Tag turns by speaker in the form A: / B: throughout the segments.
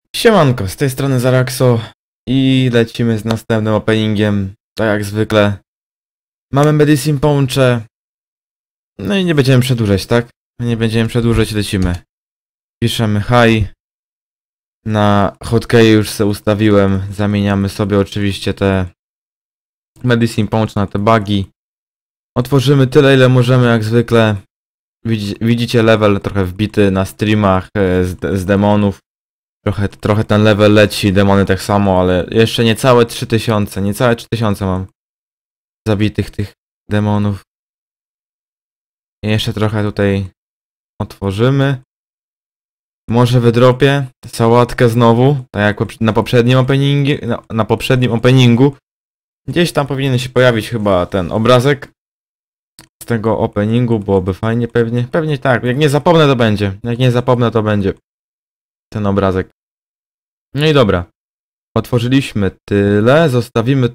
A: Siemanko, z tej strony Zaraxo i lecimy z następnym openingiem, tak jak zwykle. Mamy Medicine Pouche. No i nie będziemy przedłużać, tak? Nie będziemy przedłużać, lecimy. Piszemy hi. Na hotkey już sobie ustawiłem. Zamieniamy sobie oczywiście te Medicine Pouche na te bugi. Otworzymy tyle, ile możemy, jak zwykle. Widzicie level trochę wbity na streamach z demonów. Trochę ten level leci, demony tak samo, ale jeszcze niecałe 3000, niecałe 3000 mam zabitych tych demonów. I jeszcze trochę tutaj otworzymy. Może wydropię sałatkę znowu, tak jak na poprzednim openingu. Gdzieś tam powinien się pojawić chyba ten obrazek z tego openingu, byłoby fajnie pewnie. Pewnie tak, jak nie zapomnę to będzie. Jak nie zapomnę to będzie ten obrazek. No i dobra. Otworzyliśmy tyle, zostawimy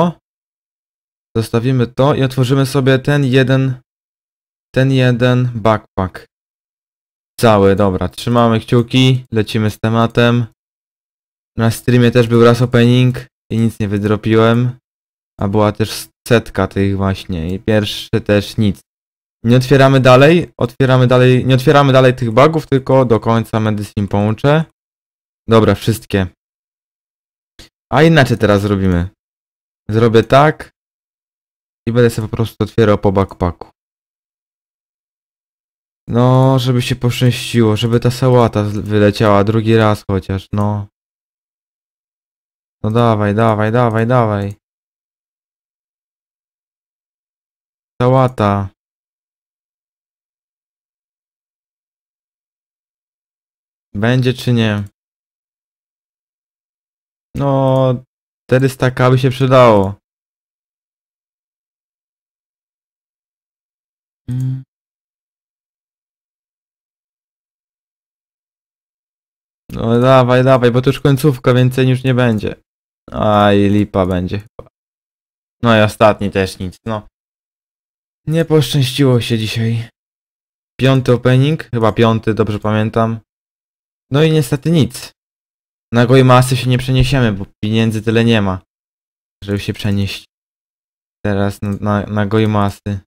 A: to i otworzymy sobie ten jeden backpack. Cały, dobra, trzymamy kciuki, lecimy z tematem. Na streamie też był raz opening i nic nie wydropiłem. A była też setka tych właśnie i pierwszy też nic. Nie otwieramy dalej, nie otwieramy dalej tych bugów, tylko do końca Medicine Pouche. Dobra, wszystkie. A inaczej teraz zrobimy. Zrobię tak i będę sobie po prostu otwierał po backpacku. No, żeby się poszczęściło, żeby ta sałata wyleciała drugi raz chociaż, no. No dawaj. Sałata. Będzie czy nie? No, 400k by się przydało. No dawaj, bo to już końcówka, więcej już nie będzie. Aj, lipa będzie chyba. No i ostatni też nic, no. Nie poszczęściło się dzisiaj. Piąty opening, chyba piąty, dobrze pamiętam. No i niestety nic. Na Goimasy się nie przeniesiemy, bo pieniędzy tyle nie ma, żeby się przenieść. Teraz na Goimasy.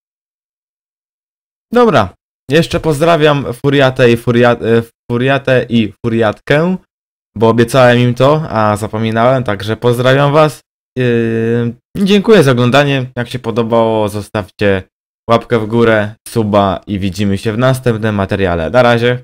A: Dobra. Jeszcze pozdrawiam Furiatę i Furiatkę, bo obiecałem im to, a zapominałem, także pozdrawiam was. Dziękuję za oglądanie. Jak się podobało, zostawcie łapkę w górę, suba i widzimy się w następnym materiale. Na razie.